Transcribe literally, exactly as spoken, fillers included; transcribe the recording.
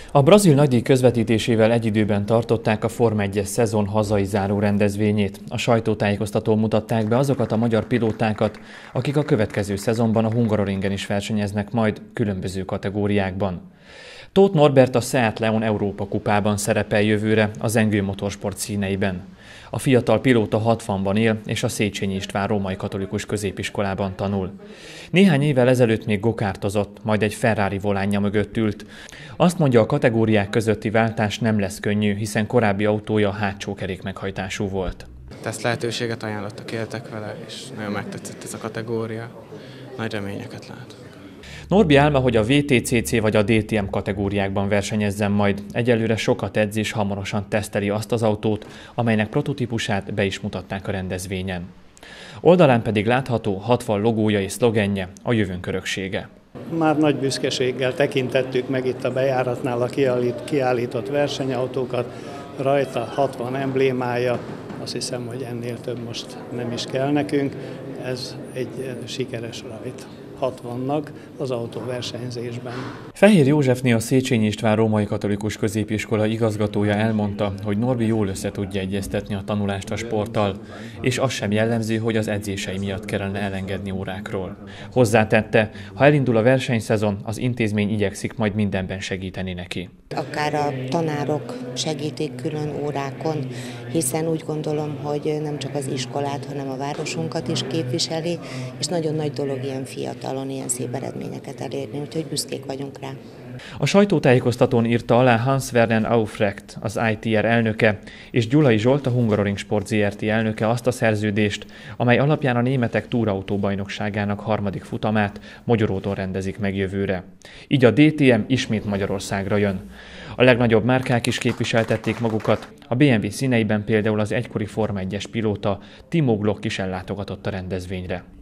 A brazil nagydíj közvetítésével egy időben tartották a Forma egyes szezon hazai záró rendezvényét. A sajtótájékoztatón mutatták be azokat a magyar pilótákat, akik a következő szezonban a Hungaroringen is versenyeznek majd különböző kategóriákban. Tóth Norbert a Seat Leon Európa kupában szerepel jövőre a Zengő Motorsport színeiben. A fiatal pilóta hatvanban él, és a Széchenyi István Római Katolikus Középiskolában tanul. Néhány évvel ezelőtt még gokártozott, majd egy Ferrari volánja mögött ült. Azt mondja, a kategóriák közötti váltás nem lesz könnyű, hiszen korábbi autója hátsó kerék meghajtású volt. Ezt lehetőséget ajánlottak, éltek vele, és nagyon megtetszett ez a kategória. Nagy reményeket látok. Norbi álma, hogy a vé té cé cé vagy a dé té em kategóriákban versenyezzen majd. Egyelőre sokat edz és hamarosan teszteli azt az autót, amelynek prototípusát be is mutatták a rendezvényen. Oldalán pedig látható hatvan logója és szlogenje, a jövőnk öröksége. Már nagy büszkeséggel tekintettük meg itt a bejáratnál a kiállított versenyautókat, rajta hatvan emblémája, azt hiszem, hogy ennél több most nem is kell nekünk, ez egy sikeres rajt. hatvannak az autóversenyzésben. Fehér Józsefné, a Széchenyi István Római Katolikus Középiskola igazgatója elmondta, hogy Norbi jól össze tudja egyeztetni a tanulást a sporttal, és az sem jellemző, hogy az edzései miatt kellene elengedni órákról. Hozzátette, ha elindul a versenyszezon, az intézmény igyekszik majd mindenben segíteni neki. Akár a tanárok segítik külön órákon, hiszen úgy gondolom, hogy nem csak az iskolát, hanem a városunkat is képviseli, és nagyon nagy dolog ilyen fiatalon ilyen szép eredményeket elérni, úgyhogy büszkék vagyunk rá. A sajtótájékoztatón írta alá Hans Verden Aufrecht, az i té er elnöke, és Gyulai Zsolt, a Hungaroring Sport zé er té elnöke azt a szerződést, amely alapján a németek túrautóbajnokságának harmadik futamát Mogyoróton rendezik meg jövőre. Így a dé té em ismét Magyarországra jön. A legnagyobb márkák is képviseltették magukat, a bé em vé színeiben például az egykori Forma egyes pilóta Timo Glock is ellátogatott a rendezvényre.